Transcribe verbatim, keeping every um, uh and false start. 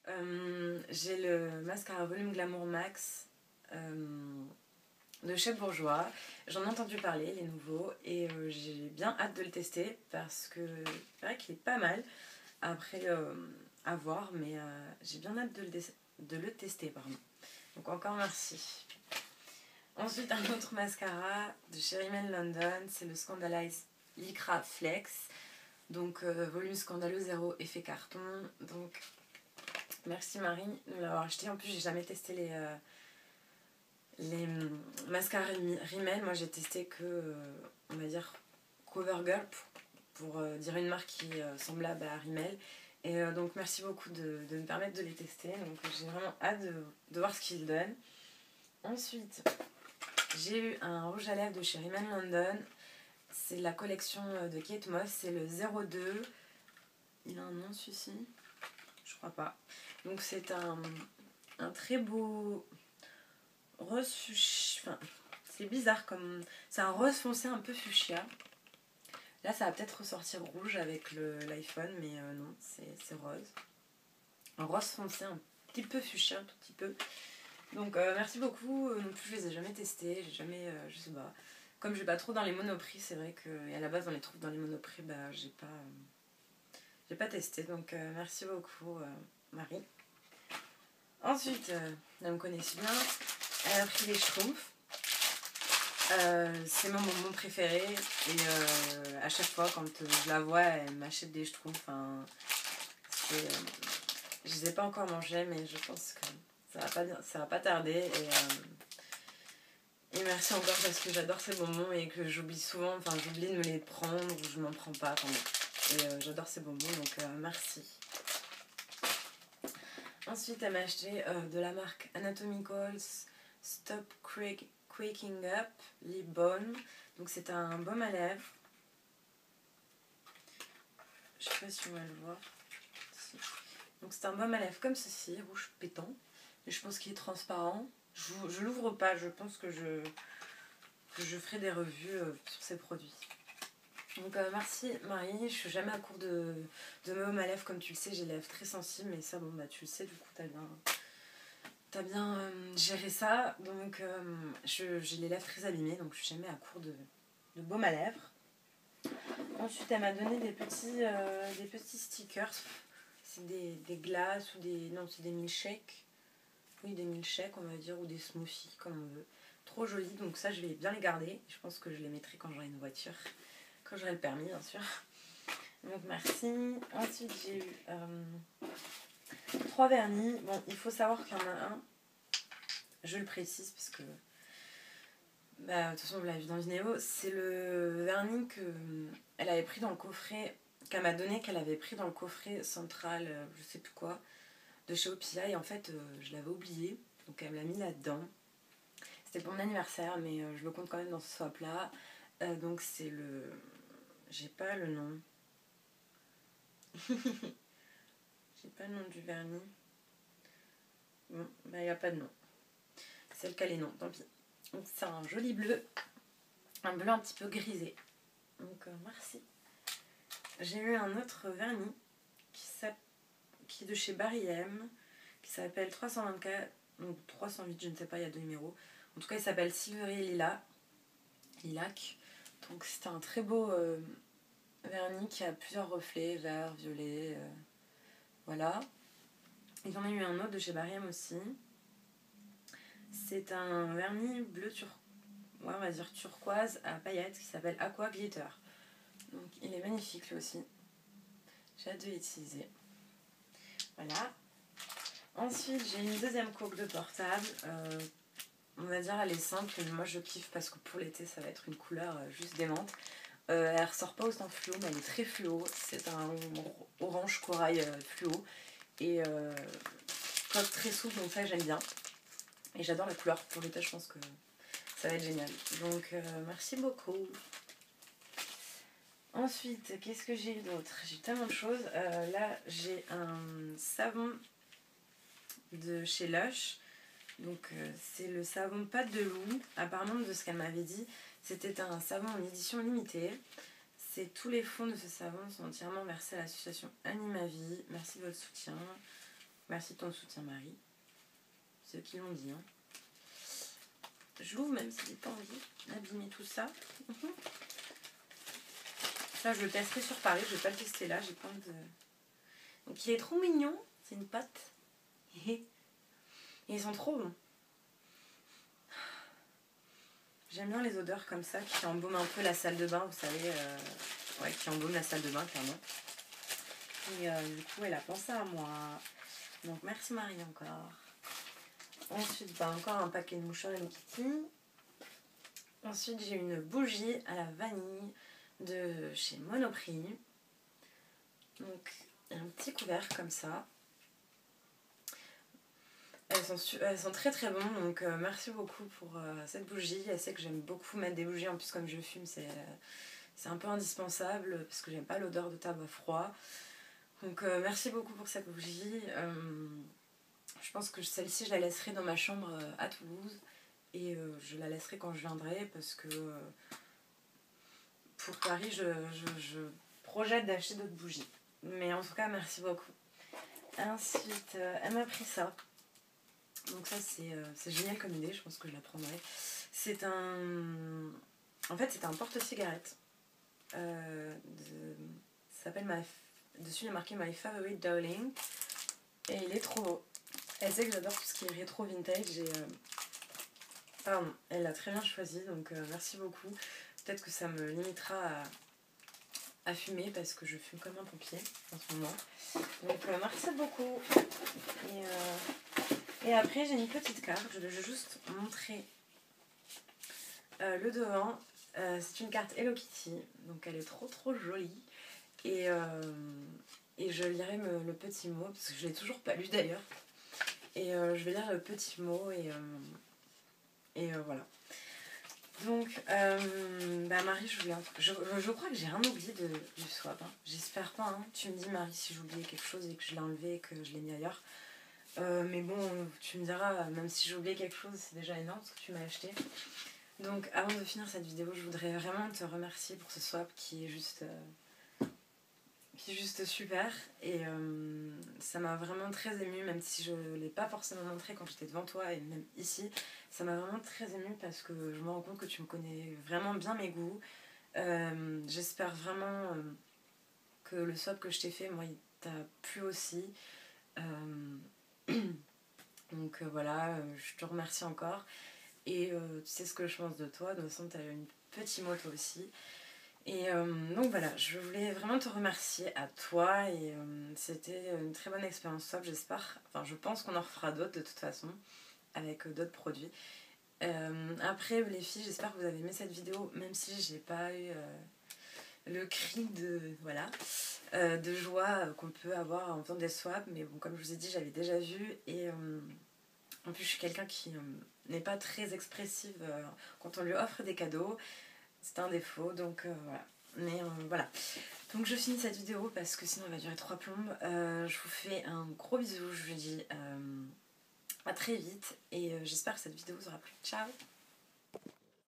Euh, j'ai le mascara Volume Glamour Max euh, de chez Bourjois. J'en ai entendu parler, les nouveaux, et euh, j'ai bien hâte de le tester parce que c'est vrai qu'il est pas mal. Après, euh, à voir, mais euh, j'ai bien hâte de le, de le tester. Pardon. Donc encore merci. Ensuite, un autre mascara de chez Rimmel London, c'est le Scandalize Lycra Flex. Donc euh, volume scandaleux, zéro effet carton. Donc merci Marie de l'avoir acheté. En plus, j'ai jamais testé les, euh, les mascaras Rimmel. Moi, j'ai testé que, euh, on va dire, CoverGirl pour, pour euh, dire une marque qui est euh, semblable à Rimmel. Et euh, donc, merci beaucoup de, de me permettre de les tester. Donc, j'ai vraiment hâte de, de voir ce qu'ils donnent. Ensuite, j'ai eu un rouge à lèvres de chez Rimmel London. C'est la collection de Kate Moss. C'est le zéro deux. Il a un nom, celui-ci? Je crois pas. Donc, c'est un, un très beau rose fuchsia. Enfin, c'est bizarre comme. C'est un rose foncé un peu fuchsia. Là, ça va peut-être ressortir rouge avec l'iPhone, mais euh, non, c'est rose. Un rose foncé un petit peu fuchsia, un tout petit peu. Donc, euh, merci beaucoup. Non plus, je les ai jamais testés. J'ai jamais. Euh, je sais pas. Comme je vais pas trop dans les monoprix, c'est vrai que. Et à la base, on les trouve dans les monoprix, bah, j'ai pas. Euh, j'ai pas testé. Donc, euh, merci beaucoup, euh, Marie. Ensuite, euh, elle me connaît si bien. Elle a pris les Schtroumpfs. Euh, c'est mon moment préféré. Et euh, à chaque fois, quand euh, je la vois, elle m'achète des Schtroumpfs. Enfin, euh, je les ai pas encore mangés, mais je pense que ça va pas, bien, ça va pas tarder. Et, euh, et merci encore parce que j'adore ces bonbons et que j'oublie souvent. Enfin, j'oublie de me les prendre ou je m'en prends pas. Enfin, bon. Et euh, j'adore ces bonbons, donc euh, merci. Ensuite, elle m'a acheté euh, de la marque Anatomicals Stop Quaking Up Lip Balm. Donc c'est un baume à lèvres. Je sais pas si on va le voir. Si. Donc c'est un baume à lèvres comme ceci, rouge pétant. Et je pense qu'il est transparent. Je, je l'ouvre pas, je pense que je, que je ferai des revues euh, sur ces produits. Donc euh, merci Marie, je suis jamais à court de, de baume à lèvres, comme tu le sais, j'ai les lèvres très sensibles, mais ça bon bah tu le sais, du coup t'as bien, t'as bien euh, géré ça. Donc euh, j'ai les lèvres très abîmées, donc je suis jamais à court de, de baume à lèvres. Ensuite elle m'a donné des petits, euh, des petits stickers, c'est des, des glaces ou des, non c'est des milkshakes, oui des milkshakes on va dire, ou des smoothies comme on veut. Trop joli, donc ça je vais bien les garder, je pense que je les mettrai quand j'aurai une voiture. Quand j'aurai le permis, bien sûr. Donc merci. Ensuite, j'ai eu euh, trois vernis. Bon, il faut savoir qu'il y en a un. Je le précise parce que, bah, de toute façon, vous l'avez vu dans la vidéo. C'est le vernis qu'elle avait pris dans le coffret, qu'elle m'a donné, qu'elle avait pris dans le coffret central, euh, je sais plus quoi, de chez Opia. Et en fait, euh, je l'avais oublié. Donc elle me l'a mis là-dedans. C'était pour mon anniversaire, mais euh, je le compte quand même dans ce swap-là. Euh, donc c'est le... J'ai pas le nom. J'ai pas le nom du vernis. Bon, bah il n'y a pas de nom. C'est le cas les noms, tant pis. Donc c'est un joli bleu. Un bleu un petit peu grisé. Donc euh, merci. J'ai eu un autre vernis qui, qui est de chez Barry M, qui s'appelle trois cent vingt-quatre, donc trois cent huit, je ne sais pas, il y a deux numéros. En tout cas, il s'appelle Silvery Lilac. Lilac. Donc c'est un très beau euh, vernis qui a plusieurs reflets, vert, violet. Euh, voilà. Et j'en ai eu un autre de chez Barry M aussi. C'est un vernis bleu tur... ouais, on va dire turquoise à paillettes qui s'appelle Aqua Glitter. Donc il est magnifique lui aussi. J'ai hâte de l'utiliser. Voilà. Ensuite j'ai une deuxième coque de portable. Euh, on va dire elle est simple, mais moi je kiffe parce que pour l'été ça va être une couleur euh, juste démente. Euh, elle ressort pas autant fluo, mais elle est très fluo. C'est un orange corail euh, fluo. Et euh, coque très souple, donc ça j'aime bien. Et j'adore la couleur. Pour l'été je pense que ça va être génial. Donc euh, merci beaucoup. Ensuite, qu'est-ce que j'ai eu d'autre? J'ai tellement de choses. Euh, là, j'ai un savon de chez Lush. Donc euh, c'est le savon pâte de loup. Apparemment, de ce qu'elle m'avait dit, c'était un savon en édition limitée. C'est tous les fonds de ce savon sont entièrement versés à l'association Animavie. Merci de votre soutien. Merci de ton soutien, Marie. C'est eux qui l'ont dit. Hein. Je l'ouvre même si j'ai pas envie d'abîmer tout ça. Ça, je le testerai sur Paris. Je vais pas le tester là. J'ai pas envie de... Donc, il est trop mignon. C'est une pâte. Et ils sont trop bons. J'aime bien les odeurs comme ça qui embaument un peu la salle de bain, vous savez. Euh... Ouais, qui embaument la salle de bain, clairement. Et euh, du coup, elle a pensé à moi. Donc, merci Marie encore. Ensuite, bah, encore un paquet de mouchoirs Hello Kitty. Ensuite, j'ai une bougie à la vanille de chez Monoprix. Donc, un petit couvert comme ça. Elles sont, su- elles sont très très bonnes, donc euh, merci beaucoup pour euh, cette bougie. Elle sait que j'aime beaucoup mettre des bougies, en plus comme je fume, c'est, euh, c'est un peu indispensable parce que j'aime pas l'odeur de tabac froid. Donc euh, merci beaucoup pour cette bougie. Euh, je pense que celle-ci je la laisserai dans ma chambre euh, à Toulouse et euh, je la laisserai quand je viendrai parce que euh, pour Paris je, je, je projette d'acheter d'autres bougies. Mais en tout cas merci beaucoup. Ensuite euh, elle m'a pris ça. Donc ça c'est, euh, c'est génial comme idée, je pense que je la prendrai. C'est un... En fait c'est un porte-cigarette. Euh, de... Ça s'appelle My... Dessus il y a marqué My Favorite Darling. Et il est trop beau. Elle sait que j'adore tout ce qui est rétro vintage et... Euh... Pardon, elle l'a très bien choisi, donc euh, merci beaucoup. Peut-être que ça me limitera à... à fumer parce que je fume comme un pompier en ce moment. Donc euh, merci beaucoup. Et... Euh... Et après j'ai une petite carte, je vais juste montrer euh, le devant. Euh, c'est une carte Hello Kitty, donc elle est trop trop jolie. Et, euh, et je lirai me, le petit mot, parce que je l'ai toujours pas lu d'ailleurs. Et euh, je vais lire le petit mot et, euh, et euh, voilà. Donc, euh, bah Marie, je, voulais, je, je crois que j'ai rien oublié de, du swap. Hein. J'espère pas. Hein. Tu me dis Marie si j'ai oublié quelque chose et que je l'ai enlevé et que je l'ai mis ailleurs. Euh, mais bon, tu me diras, même si j'ai oublié quelque chose, c'est déjà énorme ce que tu m'as acheté. Donc avant de finir cette vidéo, je voudrais vraiment te remercier pour ce swap qui est juste, euh, qui est juste super. Et euh, ça m'a vraiment très émue, même si je ne l'ai pas forcément montré quand j'étais devant toi et même ici. Ça m'a vraiment très émue parce que je me rends compte que tu me connais vraiment bien mes goûts. Euh, j'espère vraiment euh, que le swap que je t'ai fait, moi, il t'a plu aussi. Euh, donc euh, voilà, euh, je te remercie encore. Et euh, tu sais ce que je pense de toi, de toute façon tu as eu un petit mot toi aussi. Et euh, donc voilà, je voulais vraiment te remercier à toi et euh, c'était une très bonne expérience swap, j'espère. Enfin je pense qu'on en refera d'autres de toute façon, avec euh, d'autres produits. Euh, après les filles, j'espère que vous avez aimé cette vidéo, même si j'ai pas eu euh, le cri de... voilà. Euh, de joie qu'on peut avoir en faisant des swaps, mais bon comme je vous ai dit j'avais déjà vu et euh, en plus je suis quelqu'un qui euh, n'est pas très expressive euh, quand on lui offre des cadeaux, c'est un défaut donc euh, voilà, mais euh, voilà, donc je finis cette vidéo parce que sinon elle va durer trois plombes. Euh, je vous fais un gros bisou, je vous dis euh, à très vite et euh, j'espère que cette vidéo vous aura plu, ciao.